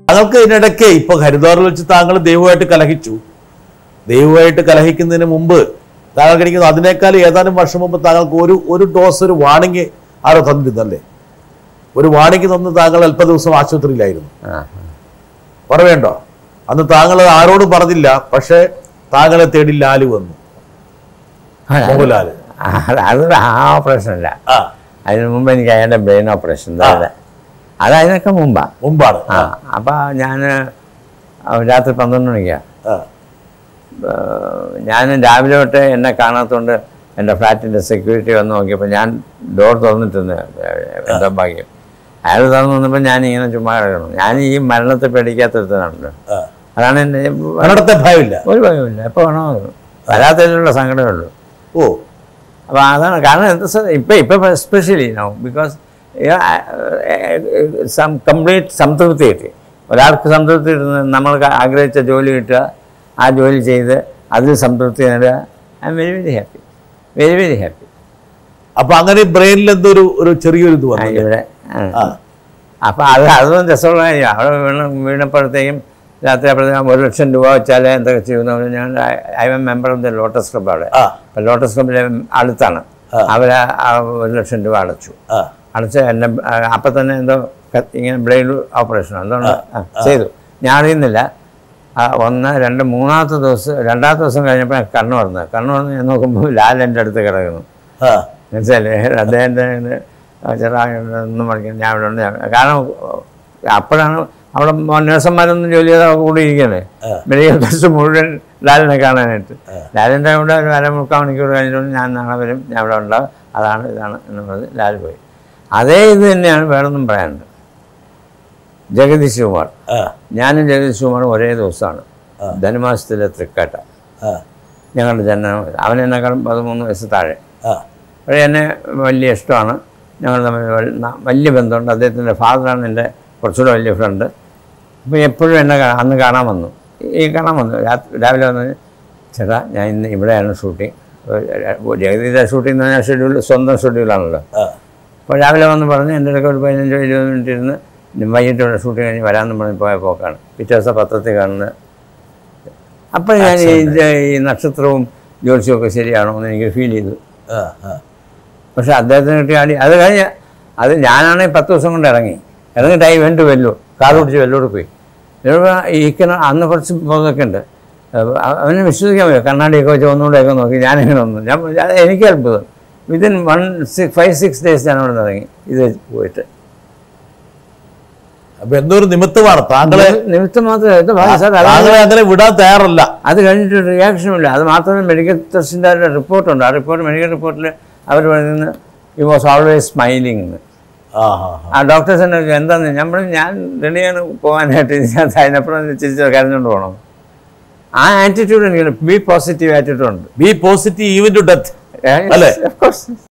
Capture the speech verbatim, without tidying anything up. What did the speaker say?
താങ്കൾക്ക് ഇതിനിടയ്ക്ക് ഇപ്പൊ ഹരിദ്വാറിൽ വെച്ച് താങ്കൾ ദൈവമായിട്ട് കലഹിച്ചു. ദൈവമായിട്ട് കലഹിക്കുന്നതിന് മുമ്പ് താങ്കൾക്ക് എനിക്ക് അതിനേക്കാൾ ഏതാനും വർഷം മുമ്പ് താങ്കൾക്ക് ഒരു ഒരു ഡോസ് ഒരു വാണിംഗ് ആരോ തന്നിരുന്നല്ലേ? ഒരു വാണിംഗ് തന്ന് താങ്കൾ അല്പ ദിവസം ആശുപത്രിയിലായിരുന്നു. പറവേണ്ടോ? അന്ന് താങ്കൾ ആരോടും പറഞ്ഞില്ല, പക്ഷെ താങ്കളെ തേടി ലാല് വന്നു, മോഹൻലാല്. അത് ആ ഓപ്പറേഷൻ അല്ല, അതിന് മുമ്പ് എനിക്ക് അയാളുടെ ബ്രെയിൻ ഓപ്പറേഷൻ. അത് അതിനൊക്കെ മുമ്പാ മുമ്പാണ് ആ അപ്പം ഞാൻ രാത്രി പന്ത്രണ്ട് മണിക്കാണ്. ഞാൻ രാവിലെ തൊട്ട് എന്നെ കാണാത്തതുകൊണ്ട് എൻ്റെ ഫ്ലാറ്റിൻ്റെ സെക്യൂരിറ്റി വന്ന് നോക്കിയപ്പോൾ ഞാൻ ഡോർ തുറന്നിട്ടുണ്ട്. എന്താ ഭാഗ്യം, അയാൾ തുറന്നു വന്നപ്പോൾ ഞാൻ ഇങ്ങനെ ചുമ്മാ കിടക്കണം. ഞാൻ ഈ മരണത്തെ പേടിക്കാത്തടുത്താണല്ലോ. അതാണ് എൻ്റെ മരണത്തെ ഭയമില്ല, ഒരു ഭയമില്ല. എപ്പോൾ വേണോ വരാത്തതിലുള്ള സങ്കടമേ ഉള്ളൂ. ഓ അപ്പോൾ അതാണ് കാരണം. എന്താ ഇപ്പം ഇപ്പം especially no because some complete സംതൃപ്തി കിട്ടി. ഒരാൾക്ക് സംതൃപ്തി കിട്ടുന്നത് നമ്മൾ ആഗ്രഹിച്ച ജോലി കിട്ടുക, ആ ജോലി ചെയ്ത് അതിൽ സംതൃപ്തി നേടുക. I'm very very happy, very very happy. അപ്പം അങ്ങനെ ബ്രെയിനിൽ എന്തൊരു ഒരു ചെറിയൊരു ഇത് വന്നു ഇവിടെ. അപ്പം അത് അതൊന്നും രസമുള്ള കാര്യമാണ്. അവിടെ വീണ വീണപ്പോഴത്തേക്കും രാത്രി അപ്പോഴത്തേക്കും ഒരു ലക്ഷം രൂപ വെച്ചാൽ എന്തൊക്കെ ചെയ്യുന്ന ഞാൻ I'm member of the Lotus Club അവിടെ. അപ്പം ലോട്ടസ് ക്ലബിലെ അടുത്താണ്. അവർ ഒരു ലക്ഷം രൂപ അടച്ചു. അടച്ച് എന്നെ അപ്പം തന്നെ എന്തോ ഇങ്ങനെ ബ്രെയിൻ ഓപ്പറേഷൻ എന്തുകൊണ്ട് ചെയ്തു. ഞാൻ അറിയുന്നില്ല. ഒന്ന് രണ്ട് മൂന്നാമത്തെ ദിവസം രണ്ടാമത്തെ ദിവസം കഴിഞ്ഞപ്പോൾ കണ്ണു തുറന്നത്. കണ്ണു തുറന്ന് ഞാൻ നോക്കുമ്പോൾ ലാൽ എൻ്റെ അടുത്ത് കിടക്കുന്നു. മനസ്സിലല്ലേ? അദ്ദേഹത്തിൻ്റെ ചെറാ ഒന്നും പഠിക്കണം, ഞാൻ ഇവിടെ ഉണ്ട്. കാരണം അപ്പോഴാണ് അവിടെ നഴ്സന്മാരൊന്നും ജോലി ചെയ്താൽ കൂടി ഇരിക്കണേ. മെഡിക്കൽ ടെസ്റ്റ് മുഴുവൻ ലാലിനെ കാണാനായിട്ട്. ലാലിൻ്റെ കൂടെ ഒരു അരമുക്കാൽ മണിക്കൂർ കഴിഞ്ഞിട്ടുണ്ട് ഞാൻ നാളെ വരും, ഞാൻ ഇവിടെ ഉണ്ടാവും, അതാണ് ഇതാണ് എന്ന് പറഞ്ഞ് ലാൽ പോയി. അതേ ഇത് തന്നെയാണ്, വേറൊന്നും പറയാനുണ്ട്. ജഗദീഷ് കുമാർ, ഞാനും ജഗദീഷ് കുമാറും ഒരേ ദിവസമാണ് ധനുമാസത്തിലെ തൃക്കാട്ട. ഞങ്ങളുടെ ജനനം അവനെന്നെക്കാളും പതിമൂന്ന് വയസ്സ് താഴെ. പക്ഷേ എന്നെ വലിയ ഇഷ്ടമാണ്. ഞങ്ങൾ തമ്മിൽ വലിയ ബന്ധമുണ്ട്. അദ്ദേഹത്തിൻ്റെ ഫാദറാണ് എൻ്റെ കുറച്ചുകൂടെ വലിയ ഫ്രണ്ട്. അപ്പോൾ എപ്പോഴും എന്നെ അന്ന് കാണാൻ വന്നു. ഈ കാണാൻ വന്നു രാവിലെ വന്നു, ചേട്ടാ ഞാൻ ഇന്ന് ഇവിടെയാണ് ഷൂട്ടിങ്. ജഗദീഷ ഷൂട്ടിംഗ് എന്ന് പറഞ്ഞാൽ ഷെഡ്യൂൾ സ്വന്തം ഷെഡ്യൂളാണല്ലോ. അപ്പോൾ രാവിലെ വന്ന് പറഞ്ഞ് എൻ്റെ അടുക്ക ഒരു പതിനഞ്ചോ ഇരുപത് മിനിറ്റ് ഇരുന്ന് വൈകിട്ട് ഇവിടെ ഷൂട്ടിങ് കഴിഞ്ഞ് വരാമെന്ന് പറഞ്ഞ് പോയ പോക്കാണ്. പിറ്റേ ദിവസം പത്രത്തിൽ കാണുന്നത്. അപ്പോൾ ഞാൻ ഈ നക്ഷത്രവും ജ്യോത്സ്യവും ഒക്കെ ശരിയാണോ എന്ന് എനിക്ക് ഫീൽ ചെയ്തു. പക്ഷെ അദ്ദേഹത്തിന് കിട്ടിയ അടി അത് കഴിഞ്ഞ് അത് ഞാനാണെങ്കിൽ പത്ത് ദിവസം കൊണ്ട് ഇറങ്ങി ഇറങ്ങിയിട്ട് ഐ വെൻ്റ് വെല്ലൂർ, കാർ പിടിച്ച് വെല്ലൂർ പോയി. ഇരിക്കുന്ന അന്ന് കുറച്ച് ബോധമൊക്കെ ഉണ്ട്. അവനെ വിശ്വസിക്കാൻ പറ്റും. കണ്ണാടിയൊക്കെ വെച്ച് ഒന്നുകൂടെയൊക്കെ നോക്കി ഞാനിങ്ങനെ ഒന്നും ഞാൻ എനിക്ക് അത്ഭുതം. Within one six five six days ഞാൻ അവിടെ നിന്ന് ഇറങ്ങി ഇത് പോയിട്ട്. അപ്പൊ എന്തൊരു നിമിത്തമാണ് താങ്കളെ നിമിത്തം മാത്രമേ അങ്ങനെ വിടാൻ തയ്യാറല്ല. അത് കഴിഞ്ഞിട്ട് റിയാക്ഷനുമില്ല. അത് മാത്രമേ മെഡിക്കൽ ടെസ്റ്റിൻ്റെ റിപ്പോർട്ടുണ്ട്. ആ റിപ്പോർട്ട് മെഡിക്കൽ റിപ്പോർട്ടിൽ അവർ പറയുന്നത് ഹി വാസ് ഓൾവേസ് സ്മൈലിംഗ് എന്ന്. ആ ഡോക്ടേഴ്സ് തന്നെ എന്താന്ന് ഞാൻ പറഞ്ഞു ഞാൻ റെഡിയാണ് പോകാനായിട്ട്. ഞാൻ അതിനപ്പുറം ചിരിച്ച് കരഞ്ഞുകൊണ്ട് പോകണം. ആ ആറ്റിറ്റ്യൂഡ് എനിക്ക് ബി പോസിറ്റീവ് ആറ്റിറ്റ്യൂഡ് ഉണ്ട്. Be positive even to death അല്ലേ?